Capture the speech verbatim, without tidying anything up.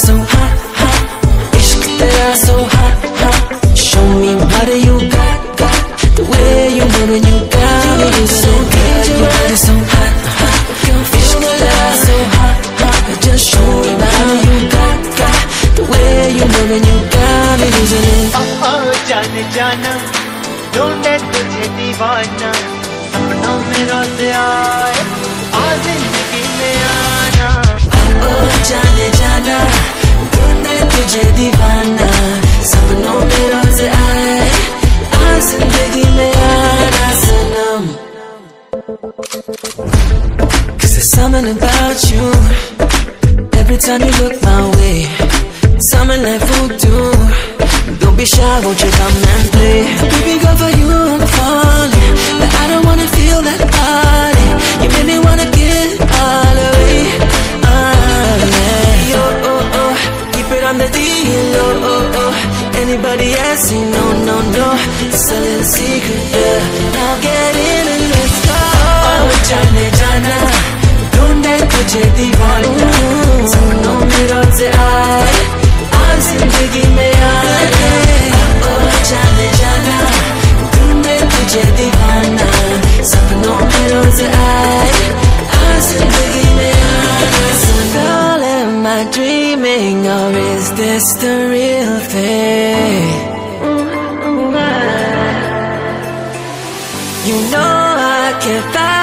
so hot, hot. Ishq tera so hot, hot. Show me what you got, got. The way you move and you got me so good. Your body so hot, hot. Ishq tera so hot, hot. Just show me what you got, got. The way you move and you got me losing it. Oh oh जाने जाना, ढूंढे तुझे दीवाना, सपनों में रोज आए, आ जिंदगी में आना। Oh oh जाने जाना, ढूंढे तुझे दीवाना, सपनों में रोज आए, आ जिंदगी में आना सनम। 'Cause there's something about you, every time you look my way, something like voodoo. Don't be shy, won't you come and play? Baby girl, for you I'm falling, but I don't wanna feel that body. You make me wanna get all the way. Ah, yeah. Oh, oh, oh, keep it on the D L, oh, oh, oh. Anybody else, you know, no, no. It's a little secret, yeah. Now get in and let's go. Oh, जाने जाना, ढूंढे तुझे दीवाना, सपनों में रोज आए, आज जिंदगी में आए। Oh, जाने जाना, ढूंढे तुझे दीवाना, सपनों में रोज आए, आज जिंदगी में आए। So girl, am I dreaming or is this the real thing? You know I can't fight.